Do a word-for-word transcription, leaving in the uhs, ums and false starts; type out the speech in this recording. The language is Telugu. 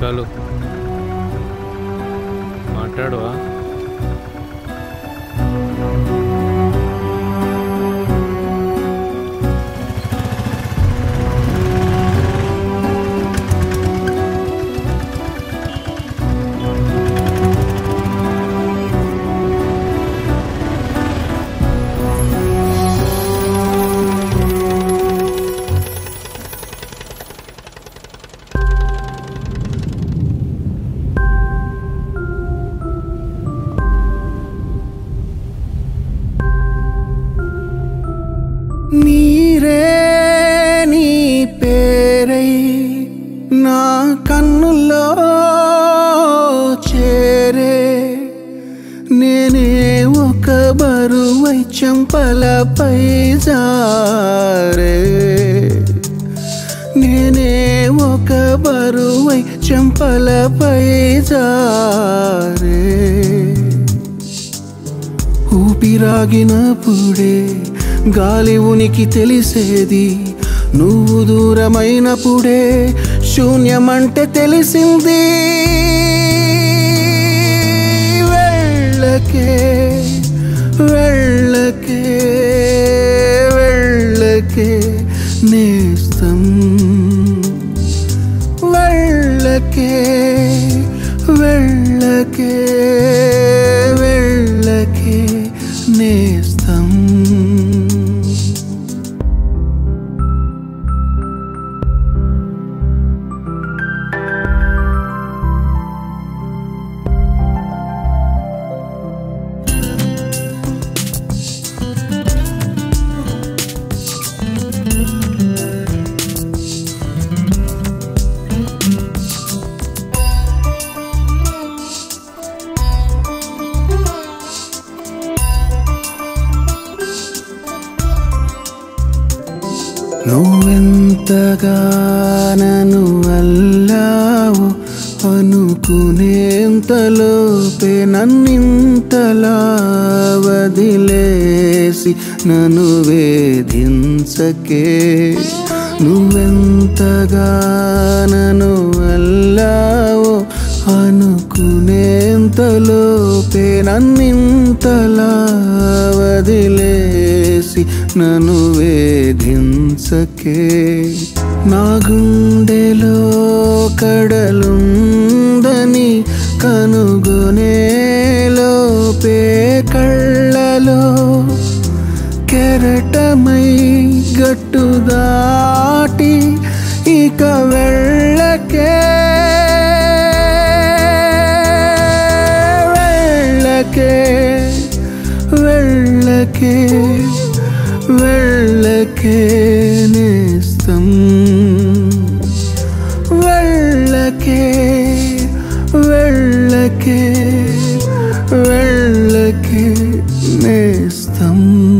చాలు మాట్లాడవా? నీరే నీ పేరై నా కన్నుల్లో చేరే, నేనే ఒక బరువై చెంపలపై జారే, నేనే ఒక బరువై చెంపలపై జారే. ఊపిరాగినప్పుడే గాలి ఉనికి తెలిసేది, నువ్వు దూరమైనప్పుడే శూన్యమంటే తెలిసింది. వెళ్ళకే వెళ్ళకే వెళ్ళకే నేస్తం, వెళ్ళకే వెళ్ళకే వెళ్ళకే నేస్తం. నువ్వెంతగా నన్ను అల్లావు అనుకునేంతలోపే నన్నింతలా వదిలేసి నన్ను వేధించకే. నువ్వెంతగా నన్ను అల్లావు అనుకునేంతలోపే నన్నింతలా వదిలేసి నన్ను వేధించకే. నా గుండెలో కడలుందని కనుగొనేలోపే కళ్ళలో కెరటమై గట్టు దాటి ఇక వెళ్ళకే. వెళ్ళకే వెళ్ళకే వెళ్ళకే నేస్తం, వెళ్ళకే వెళ్ళకే వెళ్ళకే నేస్తం.